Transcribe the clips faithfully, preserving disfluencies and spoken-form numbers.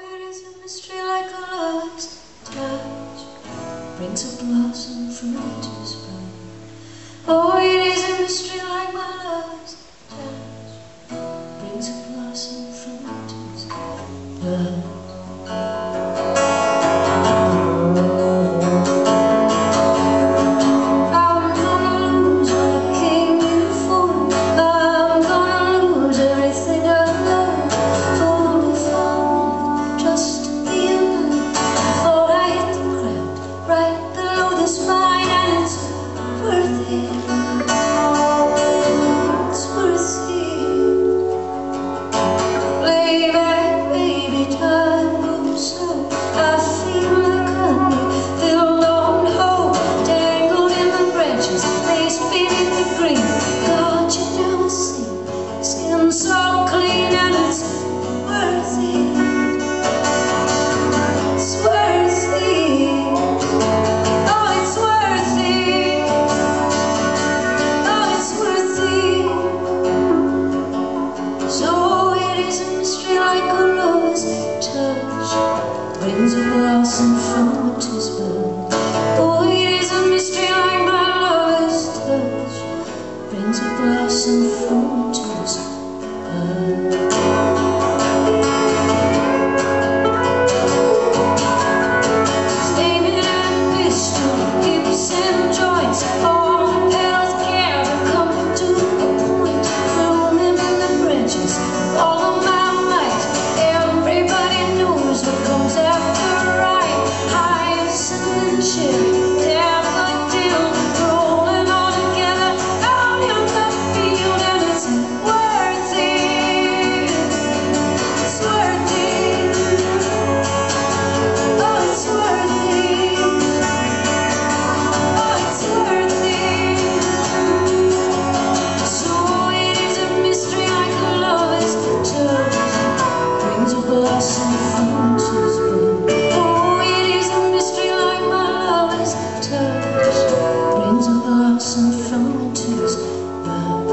it is a mystery like a love's touch brings a blossom from into spring. Oh, it is a mystery like my love's touch brings a blossom from into spring. So clean and it's worth it. It's worth it. Oh, it's worth it. Oh, it's worth it. So it is a mystery like a rose touch brings a blossom from its bud. Oh, it is a mystery like my love's touch brings a blossom from its bud. Stained and pistol, hips and joints, all the petals care to come to a point. Blooming in the branches, all of my might. Everybody knows what comes after right. Hyacinth and cherry, daffodil, rolling all together out in the field, and it's worth it. It's worth it. Oh, it's worth it. Oh, it's worth it. So it is a mystery like a lover's touch brings a blossom from its bud. Oh, it is a mystery like my lover's touch brings a blossom from its bud.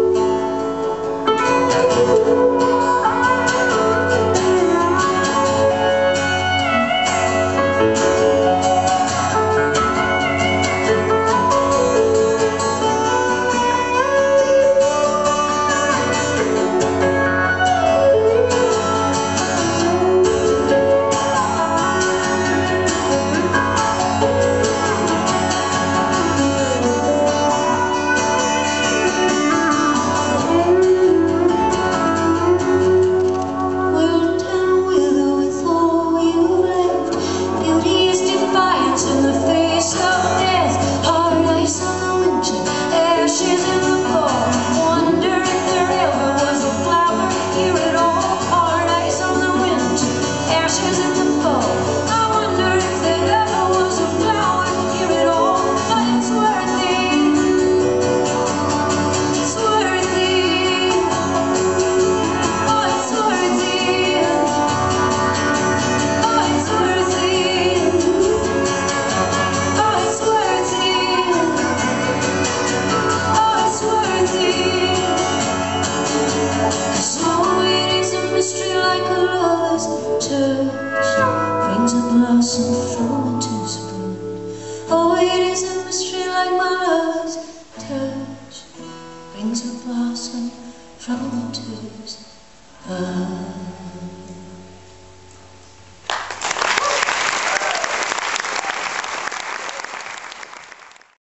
Brings a blossom from its bud. Oh, it is a mystery like my love's touch brings a blossom from its bud.